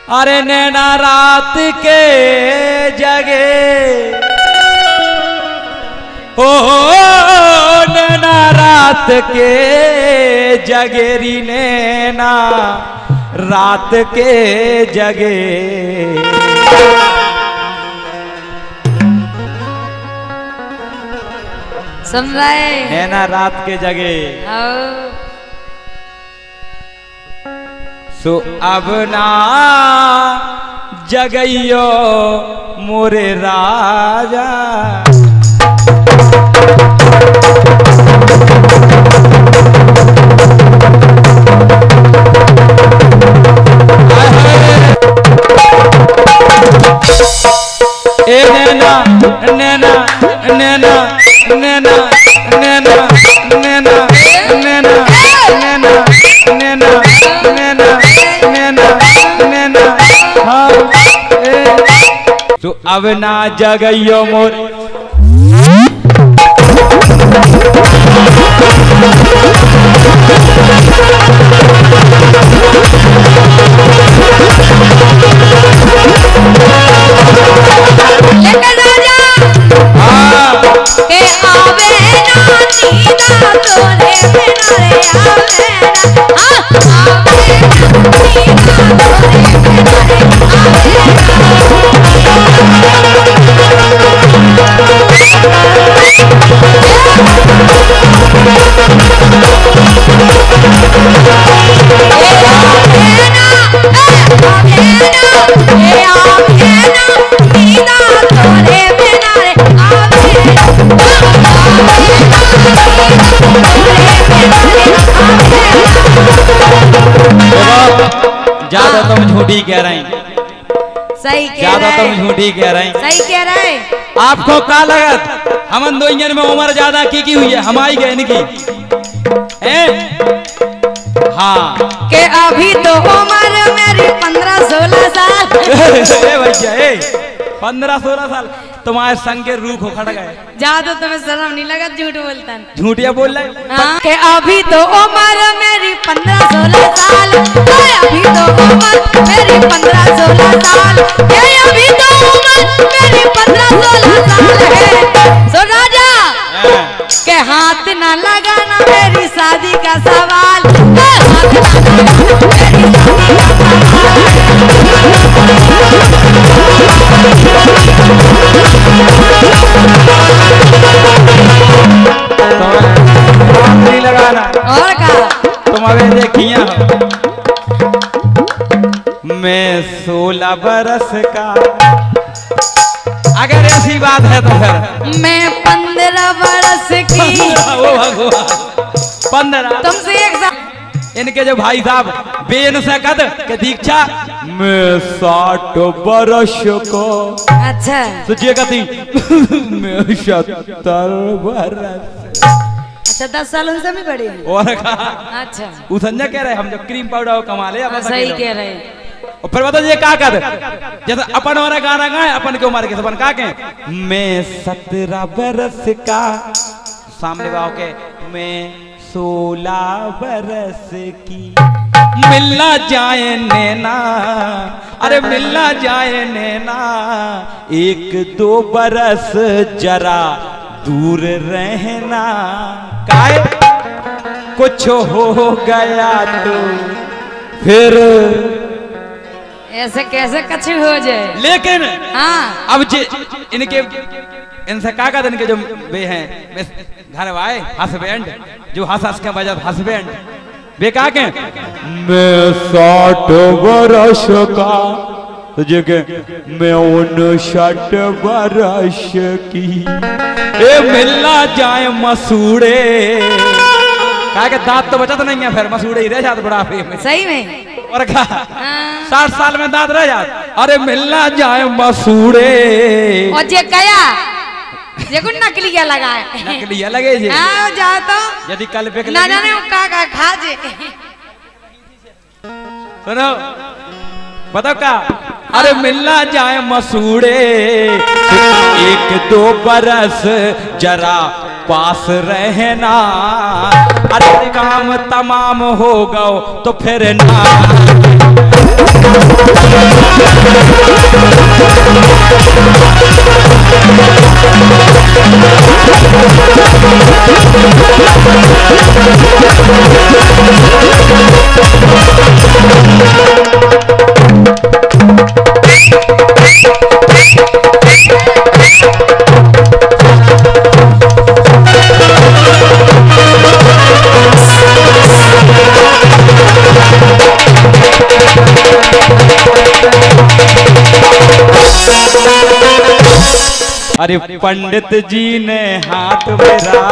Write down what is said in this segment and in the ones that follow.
अरे नैना रात के जगे ओ नैना रात के जगेरी नैना रात के जगे सुन रहे नैना रात के जगे सो अब ना जगइयो मोरे राजा ए नैना नैना नैना नैना नैना नैना नैना नैना नैना नैना नैना नैना हाँ तो अब ना जगइयो मोर ज्यादा तुम झूठी कह रहे हैं। सही कह ज्यादा तुम झूठी कह रहे हैं। सही कह रहे हैं। आपको का लगत हम दो इंजन में उम्र ज्यादा की हुई है हमारी गए इनकी हाँ के अभी तो उम्र मेरी 15-16 साल भैया 15-16 साल तुम्हारे संग के रूख हो खड़ गए। ज्यादा तुम्हें शर्म नहीं लगा झूठ बोलता झूठिया बोल रहे हाँ? के अभी तो उम्र मेरी 15-16 साल अभी तो उम्र मेरी 15-16 साल अभी तो उम्र मेरी 15-16 साल है। सो राजा के हाथ ना लगाना मेरी शादी का सवाल हाथ ना लगाना मेरी नहीं लगाना और का तुम अबे देखिए मैं 16 बरस का अगर ऐसी बात है तो फिर मैं 15 बरस की ओ भगवान 15 तुमसे एक साथ इनके जो भाई साहब बेन से कद के दीक्षा मैं 60 बरस को अच्छा सोचिए कती मैं 70 बरस अच्छा 10 साल उनसे भी बड़ी है। और कहा अच्छा वो संजय कह रहे हम जो क्रीम पाउडर कमा ले अब सही कह रहे हैं। और फिर बताओ ये का कर जैसे अपन वाला गाना गाए अपन के उम्र के अपन का कहें मैं 17 बरस का सामने बाव के मैं 16 बरस की मिलना जाए नैना अरे मिलना जाए नैना 1-2 बरस जरा दूर रहना काहे कुछ हो गया तो फिर ऐसे कैसे कछु हो जाए लेकिन हाँ अब इनके इनसे का इनके जो वे हैं घर आए हस्बैंड जो हंस के बजा हस्बैंड वे का के मैं 60 बरस का तुझे के मैं 59 बरस की ए मिलना जाए मसूड़े का के दांत तो बचत नहीं है फिर मसूड़े ही रह जाते बुढ़ापे में सही में और कहा 60 साल में दांत रह जाते अरे मिलना जाए मसूड़े और जे गया ये कुछ नकली क्या लगा है नकली लगे जी हाँ जाओ तो यदि कल पे ना जाने वो का खा जे सुनो बताओ का अरे मिलना जाए मसूड़े 1-2 बरस जरा पास रहना अरे काम तमाम हो गओ तो फिर ना अरे पंडित जी ने हाथ मेरा,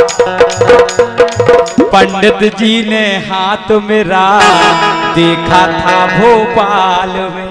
पंडित जी ने हाथ मेरा देखा था भोपाल में।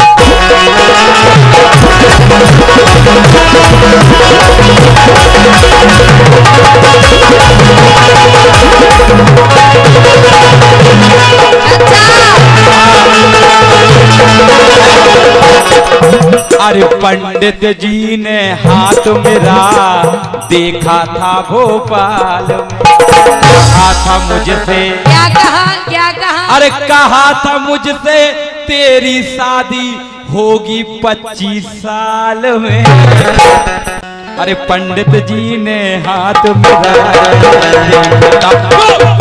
अरे पंडित जी ने हाथ मेरा देखा था भोपाल में। कहा था मुझसे, क्या कहा, क्या कहा? अरे कहा था मुझसे तेरी शादी होगी 25 साल में। अरे पंडित जी ने हाथ मेरा देखा था।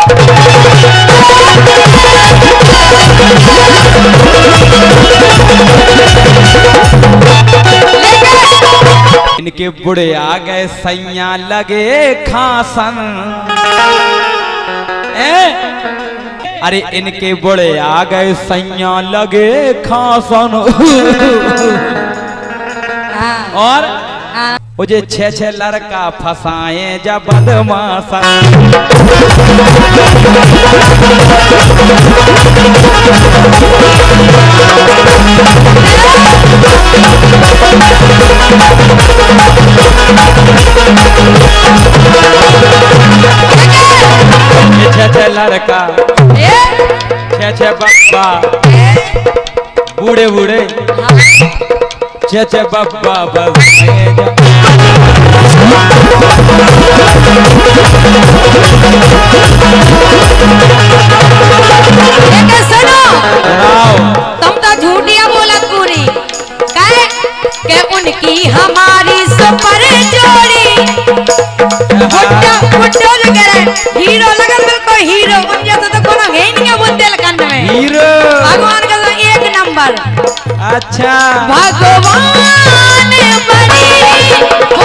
इनके बुढ़े आ गए सैया लगे खासन। अरे इनके बुढ़े आ गए सैया लगे खासन। और मुझे 6 लड़का फसाए जब बदमाशन। छह लड़का, 6 बप्पा, बूढ़े बूढ़े 6 बप्पा बस। सुनो, तुम तो झूठिया बोलत पूरी के उनकी हमारी सुपर जोड़ी। हीरो लगन बिल्कुल हीरो बन जाता तो कोनो है नहीं है बुंदेलखंड में। हीरो भगवान का तो 1 नंबर। अच्छा भगवान बड़ी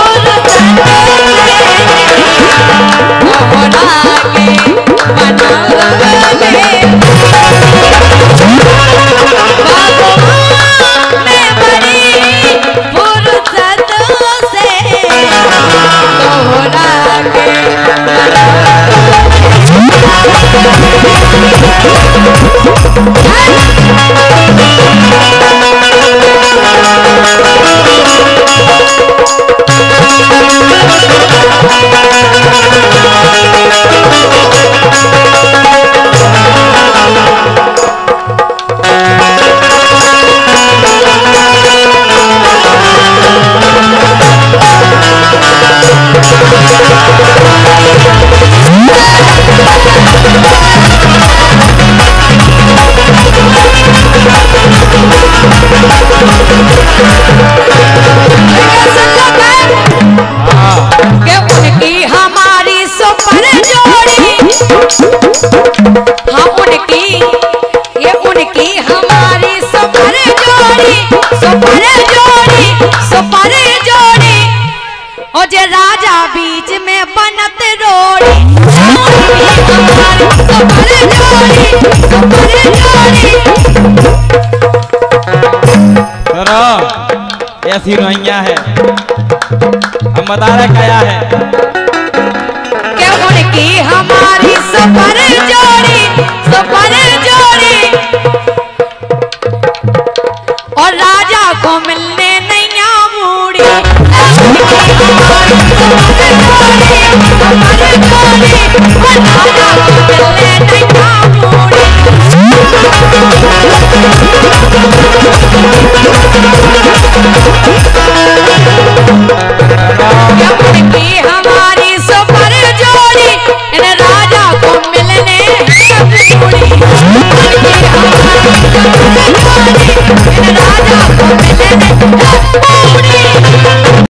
राजा बीच में बनत रोड़ी। ऐसी रोइया है, हम बता रहे क्या है कि उनकी हमारी सुपर जोड़ी, सुपर जोड़ी। और राजा को मिलने नैया मूड़ी। हमारी सुपर जोड़ी इन राजा को मिलने राजा को मिलने